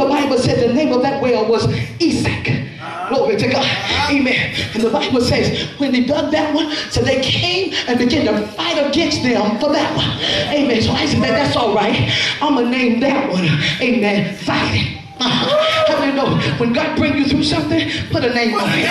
the Bible said the name of that well was Esek. Glory to God. Amen. And the Bible says when they dug that one, so they came and began to fight against them for that one. Amen. So I said, that's all right. I'm going to name that one, amen, fighting. How many know when God brings you through something, put a name on it?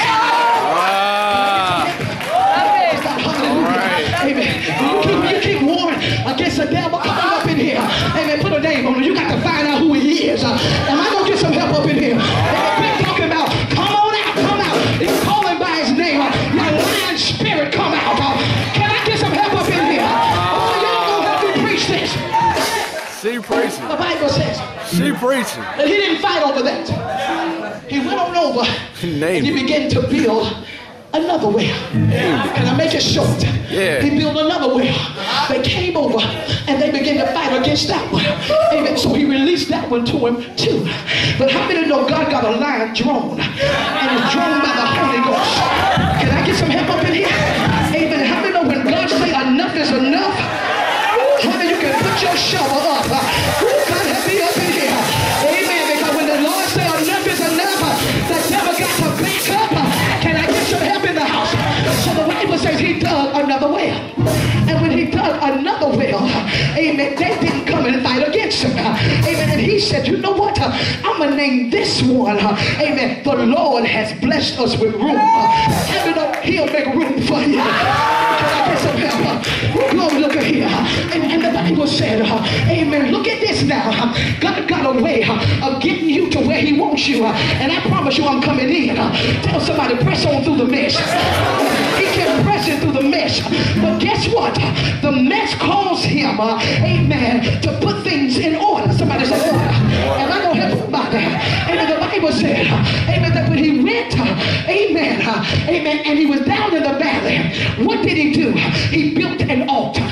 Amen. You keep warring against the devil coming up in here. Amen. Put a name on it. You got to find out who he is. Am I going to get some help up in here? Amen. Quit talking about, come on out, come out. You call him by his name. Your lion spirit, come out. Can I get some help up in here? Oh, y'all going to help me preach this. She preaching. The Bible says. She preaching. And he didn't fight over that. He went on over and he began to build another well. Can I make it short? Yeah. He built another well. They came over and they began to fight against that one. Amen. So he released that one to him too. But how many know God got a lion drone? And it's drawn by the Holy Ghost. Can I get some help up in here? Amen. How many know when God say enough is enough? How many you can put your shovel up? God help me up in here. Amen. Because when the Lord say enough is enough, the devil got to back up. Can I get some help in the house? So the Bible says he dug another well. And when he dug another well, amen, they didn't come and fight against him. Amen. And he said, you know what? I'm going to name this one. Amen. The Lord has blessed us with room. He'll make room for you. Can I get some help? Glory, look at here. And the Bible said, amen, look at this now. God got a way of getting you to where he wants you. And I promise you I'm coming in. Tell somebody, press on through the mess. He kept pressing through the mess. But guess what? The mess caused him, amen, to put things in order. Somebody said order. And I'm going to help somebody. And the Bible said, amen, that when he went, amen, amen, and he was down in the valley, what did he do? He built an altar.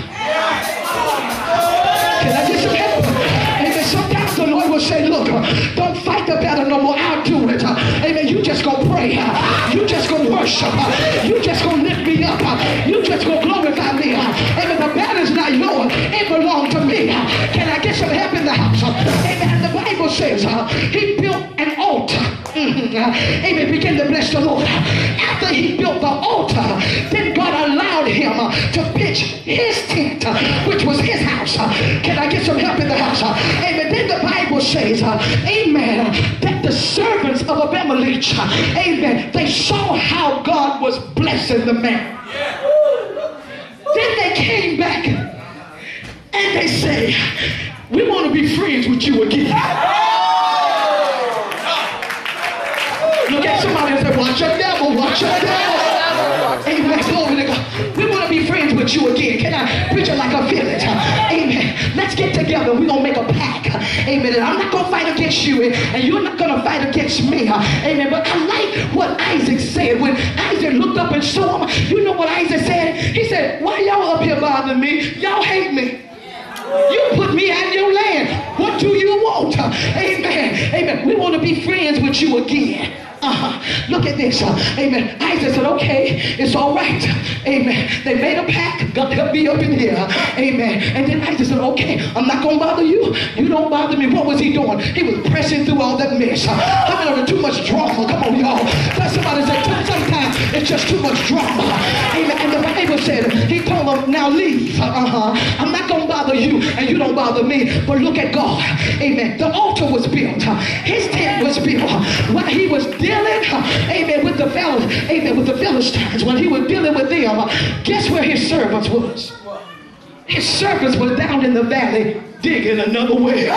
Can I get some help? Amen. Sometimes the Lord will say, look, don't fight the battle no more. I'll do it. Amen. You just go pray. You just go worship. You just go lift me up. You just go glorify me. Amen. The battle is not yours. It belongs to me. Can I get some help in the house? Amen. The Bible says he built an altar. Amen. Begin to bless the Lord. After he built the altar, then God allowed him to pitch his tent, which was his house. Can I get some help in the house? Amen. Then the Bible says, amen, that the servants of Abimelech, amen, they saw how God was blessing the man. Then they came back and they say, we want to be friends with you again. Look at somebody and say, watch your devil, watch your devil. Amen. Glory to God. We want to be friends with you again. Can I preach it like a village? Amen. Let's get together. We're going to make a pact. Amen. And I'm not going to fight against you, and you're not going to fight against me. Amen. But I like what Isaac said. When Isaac looked up and saw him, you know what Isaac said? He said, why y'all up here bothering me? Y'all hate me. You put me out of your land. What do you want? Amen. Amen. We want to be friends with you again. Look at this. Amen. Isaac said, okay, it's all right. Amen. They made a pact. God help me up in here. Amen. And then Isaac said, okay, I'm not going to bother you. You don't bother me. What was he doing? He was pressing through all that mess. How many of too much drama? Come on, y'all. Let somebody say, sometimes it's just too much drama. Amen. And the Bible said, he told them, now leave. I'm not going to bother you, and you don't bother me. But look at God. Amen. The altar was built. His tent was built. While he was dealing, amen, with the Philistines, when he was dealing with them, guess where his servants was? His servants were down in the valley digging another well.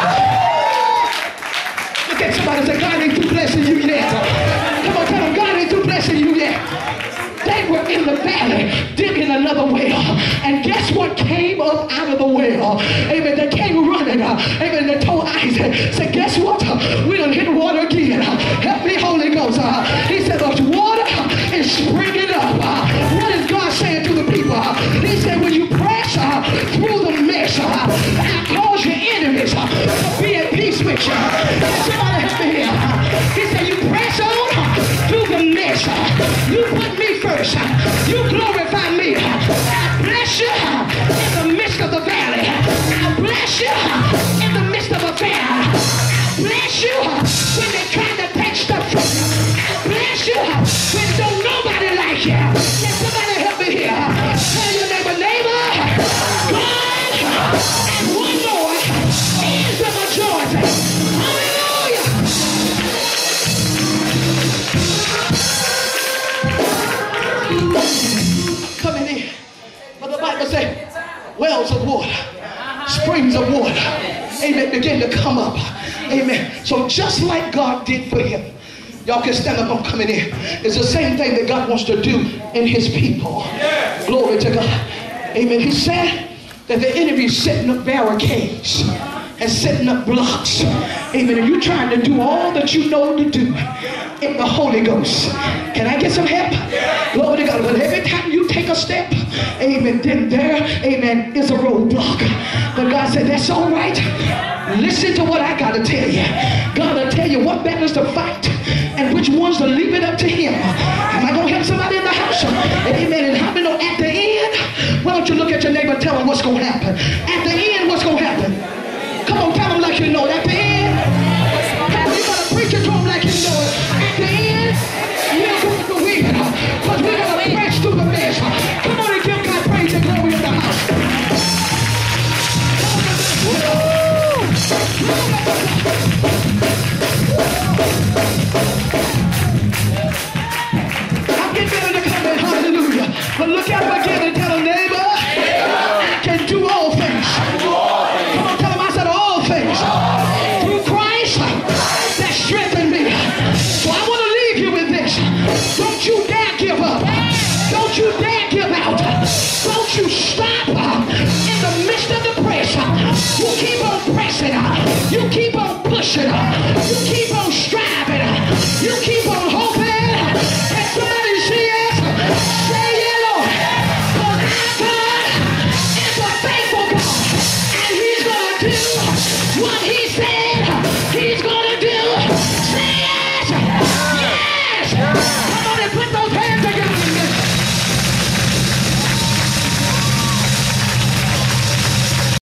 Look at somebody and say, God ain't too blessing you yet. Come on, tell them, God ain't too blessing you yet. They were in the valley digging another well. And guess what came up out of the well? Amen. They came running. Amen. They told Isaac, said, guess what? We done hit water again. Help me, Holy Ghost. He said, the water is springing up. What is God saying to the people? He said, when you press through the mess, I cause your enemies to be at peace with you. Somebody help me here. He said, you press on through the mess. You put me first. You glorify me. I bless you in the midst of the valley. I bless you in the midst of a valley. I bless you Bible says, wells of water, springs of water, amen, begin to come up. Amen. So just like God did for him, y'all can stand up, I'm coming in. It's the same thing that God wants to do in his people. Glory to God. Amen. He said that the enemy is setting up barricades and setting up blocks. Amen. And you're trying to do all that you know to do in the Holy Ghost. Can I get some help? Glory to God. But every time you take a step, amen, then there, amen, is a roadblock. But God said, that's all right. Listen to what I got to tell you. God will tell you what battles to fight and which ones to leave it up to him. Am I going to help somebody in the house? Amen. And how many know at the end? Why don't you look at your neighbor and tell them what's going to happen? At the end, what's going to happen? Come on, tell them like you know it. At the end, you got to preach it to them like you know it. At the end, we're going to win. Because we're going to press through the mess. Come on and give God praise and glory in the house. I'm getting ready to come in. Hallelujah. But look at him again and tell him, neighbor, I can do all things. Come on, tell him I said all things. Through Christ that strengthened me. So I want to leave you with this. Don't you dare give up. Don't you dare give out. Don't you stop in the midst of the press. You keep on pressing. You keep on pushing. You keep on striving. You keep on hoping. And somebody see it. Say yeah, Lord. Because our God is a faithful God. And he's going to do what he said he's going to do.